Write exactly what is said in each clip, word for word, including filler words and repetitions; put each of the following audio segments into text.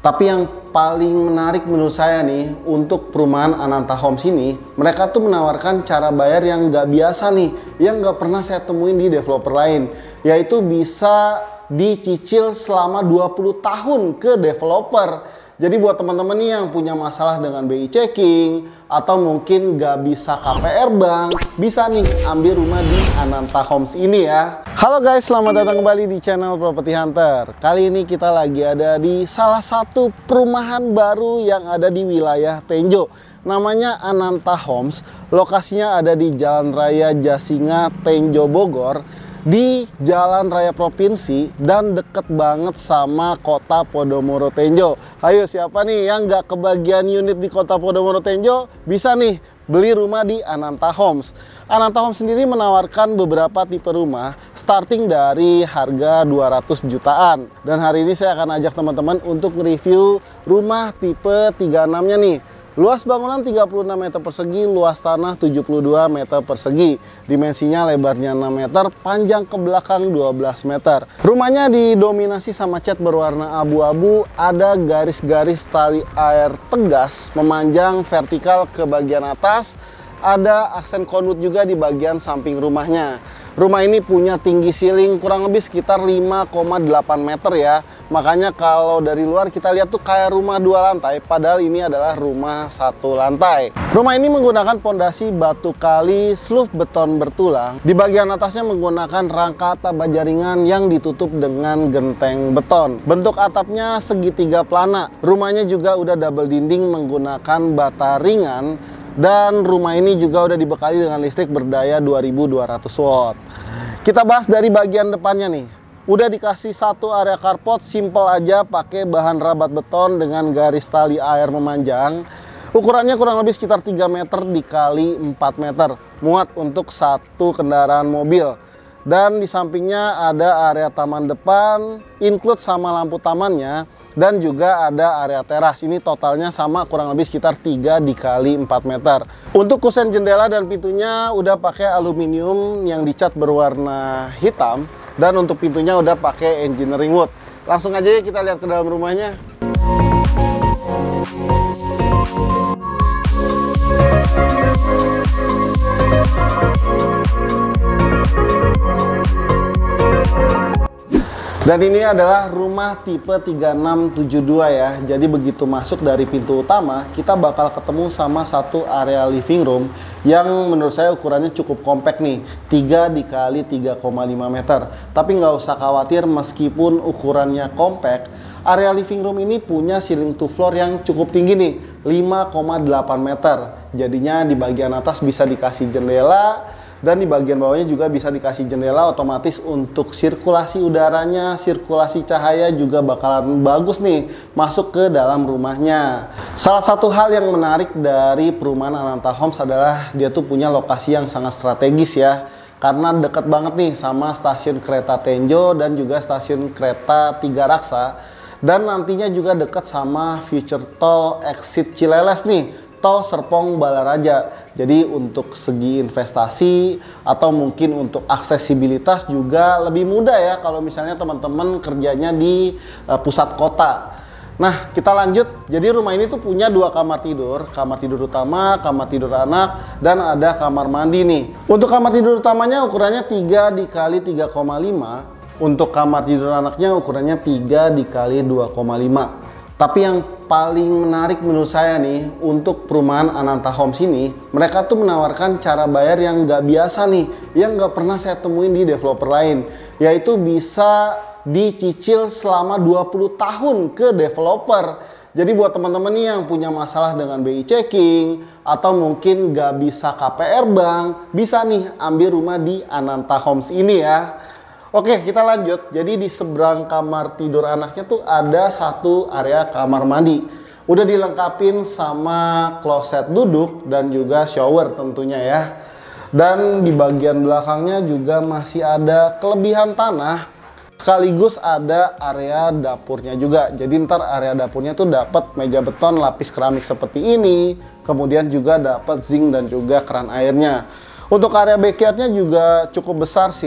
Tapi yang paling menarik menurut saya nih, untuk perumahan Ananta Homes ini, mereka tuh menawarkan cara bayar yang nggak biasa nih, yang nggak pernah saya temuin di developer lain, yaitu bisa dicicil selama dua puluh tahun ke developer. Jadi buat teman-teman nih yang punya masalah dengan B I checking atau mungkin nggak bisa K P R bank, bisa nih ambil rumah di Ananta Homes ini ya. Halo guys, selamat datang kembali di channel Property Hunter. Kali ini kita lagi ada di salah satu perumahan baru yang ada di wilayah Tenjo. Namanya Ananta Homes. Lokasinya ada di Jalan Raya Jasinga, Tenjo, Bogor, di Jalan Raya Provinsi, dan deket banget sama Kota Podomoro Tenjo. Ayo, siapa nih yang nggak kebagian unit di Kota Podomoro Tenjo? Bisa nih beli rumah di Ananta Homes. Ananta Homes sendiri menawarkan beberapa tipe rumah starting dari harga dua ratus jutaan. Dan hari ini saya akan ajak teman-teman untuk review rumah tipe tiga puluh enam nya nih. Luas bangunan tiga puluh enam meter persegi, luas tanah tujuh puluh dua meter persegi. Dimensinya lebarnya enam meter, panjang ke belakang dua belas meter. Rumahnya didominasi sama cat berwarna abu-abu, ada garis-garis tali air tegas memanjang vertikal ke bagian atas. Ada aksen konduit juga di bagian samping rumahnya. Rumah ini punya tinggi ceiling kurang lebih sekitar lima koma delapan meter ya. Makanya kalau dari luar kita lihat tuh kayak rumah dua lantai, padahal ini adalah rumah satu lantai. Rumah ini menggunakan pondasi batu kali sloof beton bertulang. Di bagian atasnya menggunakan rangka atap baja ringan yang ditutup dengan genteng beton. Bentuk atapnya segitiga pelana. Rumahnya juga udah double dinding menggunakan bata ringan. Dan rumah ini juga udah dibekali dengan listrik berdaya dua ribu dua ratus watt. Kita bahas dari bagian depannya nih. Udah dikasih satu area carport, simple aja, pakai bahan rabat beton dengan garis tali air memanjang. Ukurannya kurang lebih sekitar tiga meter dikali empat meter. Muat untuk satu kendaraan mobil. Dan di sampingnya ada area taman depan, include sama lampu tamannya. Dan juga ada area teras. Ini totalnya sama kurang lebih sekitar tiga dikali empat meter. Untuk kusen jendela dan pintunya udah pakai aluminium yang dicat berwarna hitam. Dan untuk pintunya udah pakai engineering wood. Langsung aja ya kita lihat ke dalam rumahnya. Dan ini adalah rumah tipe tiga enam tujuh dua ya. Jadi begitu masuk dari pintu utama, kita bakal ketemu sama satu area living room yang menurut saya ukurannya cukup kompak nih, tiga dikali tiga koma lima meter. Tapi nggak usah khawatir, meskipun ukurannya kompak, area living room ini punya ceiling to floor yang cukup tinggi nih, lima koma delapan meter. Jadinya di bagian atas bisa dikasih jendela. Dan di bagian bawahnya juga bisa dikasih jendela, otomatis untuk sirkulasi udaranya, sirkulasi cahaya juga bakalan bagus nih masuk ke dalam rumahnya. Salah satu hal yang menarik dari perumahan Ananta Homes adalah dia tuh punya lokasi yang sangat strategis ya. Karena deket banget nih sama stasiun kereta Tenjo dan juga stasiun kereta Tiga Raksa. Dan nantinya juga dekat sama future tol exit Cileles nih, tol Serpong Balaraja. Jadi untuk segi investasi atau mungkin untuk aksesibilitas juga lebih mudah ya kalau misalnya teman-teman kerjanya di uh, pusat kota. Nah, kita lanjut. Jadi rumah ini tuh punya dua kamar tidur, kamar tidur utama, kamar tidur anak, dan ada kamar mandi nih. Untuk kamar tidur utamanya ukurannya tiga dikali tiga koma lima. Untuk kamar tidur anaknya ukurannya tiga dikali dua koma lima. Tapi yang paling menarik menurut saya nih, untuk perumahan Ananta Homes ini, mereka tuh menawarkan cara bayar yang nggak biasa nih, yang nggak pernah saya temuin di developer lain, yaitu bisa dicicil selama dua puluh tahun ke developer. Jadi buat teman-teman nih yang punya masalah dengan B I checking atau mungkin nggak bisa K P R bank, bisa nih ambil rumah di Ananta Homes ini ya. Oke, kita lanjut. Jadi di seberang kamar tidur anaknya tuh ada satu area kamar mandi. Udah dilengkapin sama kloset duduk dan juga shower tentunya ya. Dan di bagian belakangnya juga masih ada kelebihan tanah. Sekaligus ada area dapurnya juga. Jadi ntar area dapurnya tuh dapat meja beton lapis keramik seperti ini. Kemudian juga dapat zinc dan juga keran airnya. Untuk area backyardnya juga cukup besar sih.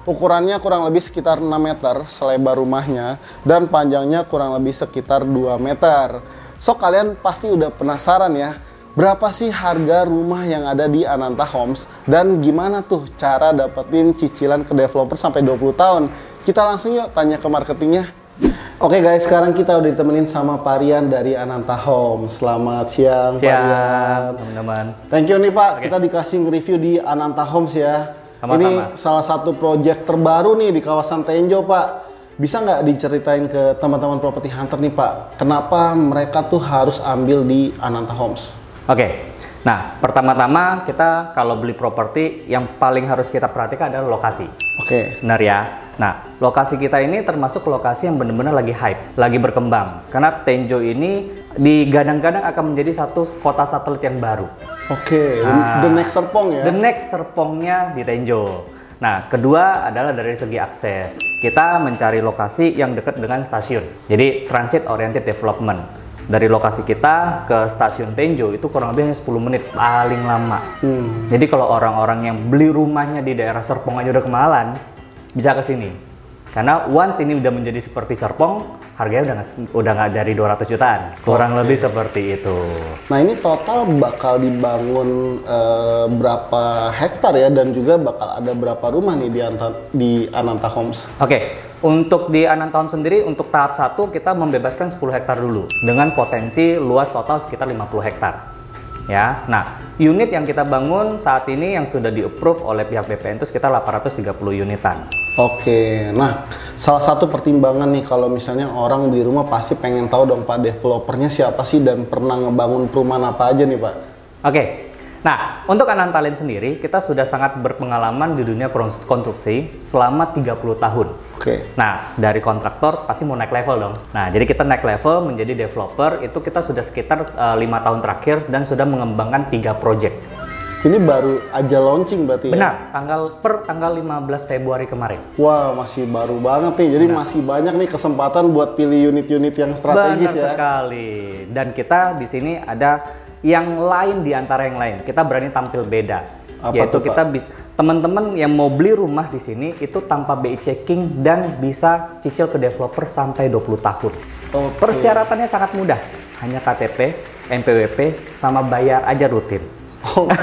ukurannya kurang lebih sekitar enam meter selebar rumahnya dan panjangnya kurang lebih sekitar dua meter. So kalian pasti udah penasaran ya, berapa sih harga rumah yang ada di Ananta Homes dan gimana tuh cara dapetin cicilan ke developer sampai dua puluh tahun? Kita langsung yuk tanya ke marketingnya. Oke guys, sekarang kita udah ditemenin sama Parian dari Ananta Homes. Selamat siang, siang Parian. teman-teman. Thank you nih Pak, Oke. kita dikasih nge-review di Ananta Homes ya. Sama-sama. Ini salah satu proyek terbaru nih di kawasan Tenjo Pak. Bisa nggak diceritain ke teman-teman property hunter nih Pak, kenapa mereka tuh harus ambil di Ananta Homes? Oke, nah pertama-tama kita kalau beli properti yang paling harus kita perhatikan adalah lokasi. Oke. Benar ya. Nah, lokasi kita ini termasuk lokasi yang benar-benar lagi hype, lagi berkembang. Karena Tenjo ini digadang-gadang akan menjadi satu kota satelit yang baru. Oke, Nah, the next Serpong ya? The next Serpongnya di Tenjo. Nah, kedua adalah dari segi akses. Kita mencari lokasi yang dekat dengan stasiun. Jadi, transit oriented development. Dari lokasi kita ke stasiun Tenjo itu kurang lebih hanya sepuluh menit paling lama. Hmm. Jadi kalau orang-orang yang beli rumahnya di daerah Serpong aja udah kemahalan, bisa ke sini. Karena once ini udah menjadi seperti Serpong, harganya udah nggak udah nggak dari dua ratus jutaan. Kurang Oke. lebih seperti itu. Nah ini total bakal dibangun eh, berapa hektar ya, dan juga bakal ada berapa rumah nih di, Anta, di Ananta Homes? Oke, untuk di Ananta Homes sendiri untuk tahap satu kita membebaskan sepuluh hektar dulu dengan potensi luas total sekitar lima puluh hektar. Ya, nah unit yang kita bangun saat ini yang sudah di-approve oleh pihak B P N itu sekitar delapan ratus tiga puluh unitan. Oke, nah salah satu pertimbangan nih kalau misalnya orang di rumah pasti pengen tahu dong Pak, developernya siapa sih dan pernah ngebangun perumahan apa aja nih Pak? Oke, nah untuk Ananta Land sendiri kita sudah sangat berpengalaman di dunia konstruksi selama tiga puluh tahun. Oke. Nah dari kontraktor pasti mau naik level dong. Nah jadi kita naik level menjadi developer itu kita sudah sekitar lima uh, tahun terakhir dan sudah mengembangkan tiga project. Ini baru aja launching berarti ya? Benar, tanggal per tanggal lima belas Februari kemarin. Wah, masih baru banget nih. Jadi Benar. masih banyak nih kesempatan buat pilih unit-unit yang strategis. Benar ya. sekali. Dan kita di sini ada yang lain di antara yang lain. Kita berani tampil beda. Apa Yaitu tuh, Pak? kita bisa teman-teman yang mau beli rumah di sini itu tanpa B I checking dan bisa cicil ke developer sampai dua puluh tahun. Oke. Persyaratannya sangat mudah. Hanya K T P, N P W P, sama bayar aja rutin. Oke.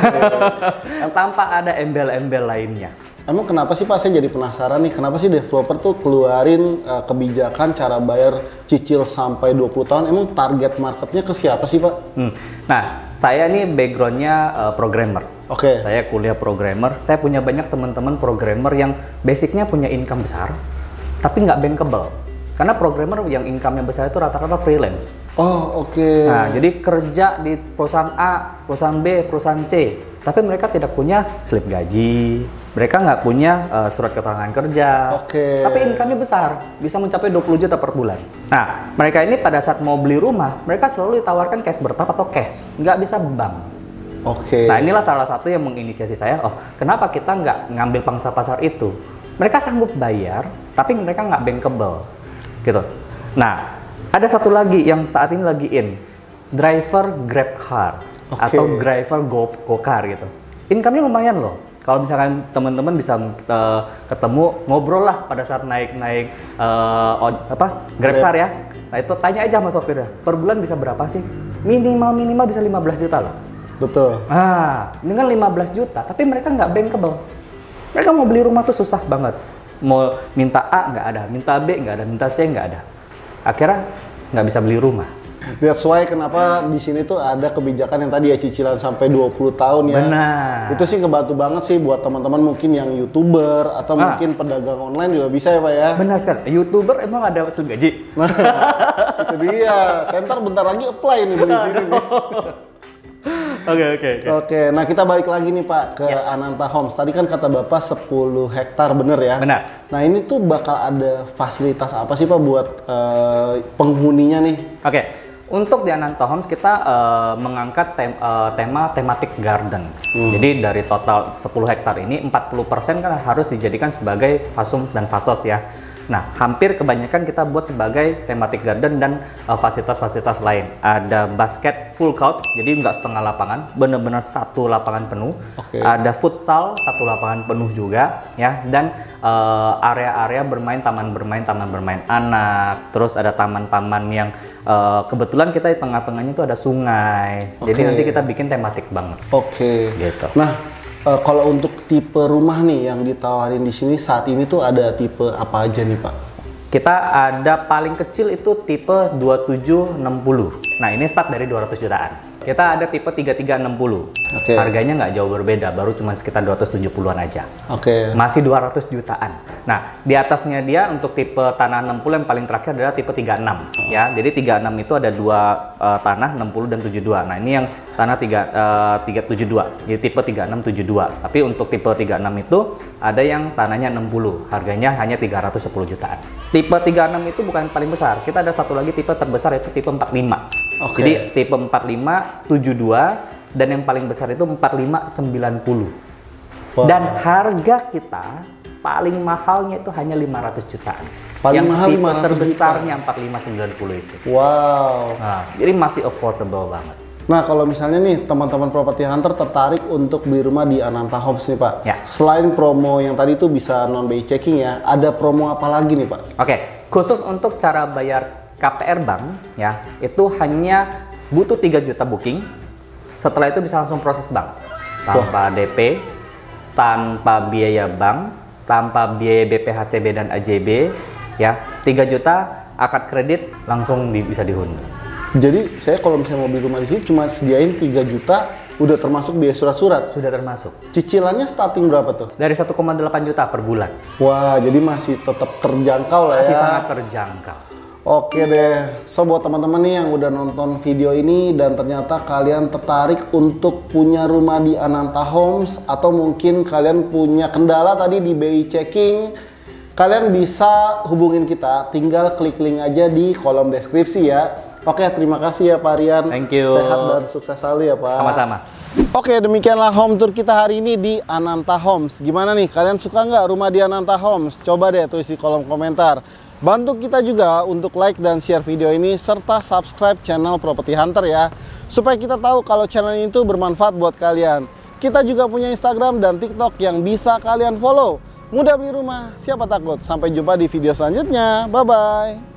Tanpa ada embel-embel lainnya. Emang kenapa sih Pak, saya jadi penasaran nih, kenapa sih developer tuh keluarin uh, kebijakan cara bayar cicil sampai dua puluh tahun? Emang target marketnya ke siapa sih Pak? Hmm. Nah, saya ini backgroundnya uh, programmer. Oke. Saya kuliah programmer. Saya punya banyak teman-teman programmer yang basicnya punya income besar, tapi nggak bankable. Karena programmer yang income-nya besar itu rata-rata freelance. Oh, oke. Nah, jadi kerja di perusahaan A, perusahaan B, perusahaan C, tapi mereka tidak punya slip gaji, mereka nggak punya uh, surat keterangan kerja, Oke. tapi income-nya besar, bisa mencapai dua puluh juta per bulan. Nah, mereka ini pada saat mau beli rumah, mereka selalu ditawarkan cash bertahap atau cash, nggak bisa bank. Oke. Nah, inilah salah satu yang menginisiasi saya, oh kenapa kita nggak ngambil pangsa pasar itu? Mereka sanggup bayar, tapi mereka nggak bankable, gitu. Nah, ada satu lagi yang saat ini lagi in, driver Grab car Oke. atau driver Go Go car gitu. Income-nya lumayan loh. Kalau misalkan teman-teman bisa uh, ketemu ngobrol lah pada saat naik-naik uh, apa Grab Grab. car ya. Nah itu tanya aja sama sopirnya, per bulan bisa berapa sih? Minimal minimal bisa lima belas juta loh. Betul. Ah, ini kan lima belas juta, tapi mereka nggak bankable. Mereka mau beli rumah tuh susah banget. Mau minta A nggak ada, minta B nggak ada, minta C nggak ada. Akhirnya nggak bisa beli rumah. That's why kenapa di sini tuh ada kebijakan yang tadi ya, cicilan sampai dua puluh tahun ya. Benar. Itu sih ngebantu banget sih buat teman-teman mungkin yang YouTuber atau Ah. mungkin pedagang online juga bisa ya Pak ya. Benar sekali. YouTuber emang ada slip gaji? Nah, itu dia. Center bentar lagi apply nih beli sini nih. Oke oke. Oke, nah kita balik lagi nih Pak ke Ya. Ananta Homes. Tadi kan kata Bapak sepuluh hektar, bener ya? Benar. Nah ini tuh bakal ada fasilitas apa sih Pak buat eh, penghuninya nih? Oke. Untuk di Ananta Homes kita uh, mengangkat tem uh, tema tematik garden. Hmm. Jadi dari total sepuluh hektar ini empat puluh persen kan harus dijadikan sebagai fasum dan fasos ya. Nah, hampir kebanyakan kita buat sebagai thematic garden dan uh, fasilitas-fasilitas lain. Ada basket full court, jadi nggak setengah lapangan, benar-benar satu lapangan penuh. Okay. Ada futsal, satu lapangan penuh juga, ya. Dan area-area uh, bermain, taman bermain, taman bermain anak. Terus ada taman-taman yang uh, kebetulan kita di tengah-tengahnya itu ada sungai. Okay. Jadi nanti kita bikin tematik banget. Oke. Okay. Gitu. Nah. Uh, kalau untuk tipe rumah nih yang ditawarin di sini saat ini tuh ada tipe apa aja nih Pak? Kita ada paling kecil itu tipe dua tujuh enam nol. Nah ini start dari dua ratus jutaan. Kita ada tipe tiga tiga enam nol. Okay. Harganya nggak jauh berbeda, baru cuma sekitar dua ratus tujuh puluhan aja. Oke. Okay. Masih dua ratus jutaan. Nah di atasnya dia untuk tipe tanah enam puluh yang paling terakhir adalah tipe tiga enam. Oh. Ya, jadi tiga enam itu ada dua uh, tanah enam puluh dan tujuh dua. Nah ini yang tanah tiga tujuh dua. Jadi tipe tiga enam tujuh dua. Tapi untuk tipe tiga enam itu ada yang tanahnya enam puluh. Harganya hanya tiga ratus sepuluh jutaan. Tipe tiga enam itu bukan paling besar. Kita ada satu lagi tipe terbesar, yaitu tipe empat lima. Okay. Jadi tipe empat lima tujuh dua dan yang paling besar itu empat lima sembilan nol. Wow. Dan harga kita paling mahalnya itu hanya lima ratus jutaan. Paling yang mahal tipe lima ratus terbesarnya empat lima sembilan nol itu. Wow. Nah, jadi masih affordable banget. Nah, kalau misalnya nih teman-teman property hunter tertarik untuk beli rumah di Ananta Homes nih Pak. Ya. Selain promo yang tadi itu bisa non B I checking ya, ada promo apa lagi nih Pak? Oke, khusus untuk cara bayar K P R bank ya, itu hanya butuh tiga juta booking. Setelah itu bisa langsung proses bank. Tanpa Wah. D P, tanpa biaya bank, tanpa biaya B P H T B dan A J B ya. tiga juta akad kredit langsung di, bisa dihuni. Jadi saya kalau misalnya mau beli rumah di sini cuma sediain tiga juta, udah termasuk biaya surat-surat? Sudah termasuk. Cicilannya starting berapa tuh? Dari satu koma delapan juta per bulan. Wah, jadi masih tetap terjangkau lah ya? Masih sangat terjangkau. Oke deh, so buat teman-teman nih yang udah nonton video ini dan ternyata kalian tertarik untuk punya rumah di Ananta Homes atau mungkin kalian punya kendala tadi di B I checking, kalian bisa hubungin kita, tinggal klik link aja di kolom deskripsi ya. Oke, terima kasih ya Pak Rian. Thank you. Sehat dan sukses selalu ya Pak. Sama-sama. Oke, demikianlah home tour kita hari ini di Ananta Homes. Gimana nih, kalian suka nggak rumah di Ananta Homes? Coba deh tulis di kolom komentar. Bantu kita juga untuk like dan share video ini serta subscribe channel Property Hunter ya, supaya kita tahu kalau channel ini tuh bermanfaat buat kalian. Kita juga punya Instagram dan TikTok yang bisa kalian follow. Mudah beli rumah, siapa takut? Sampai jumpa di video selanjutnya. Bye bye.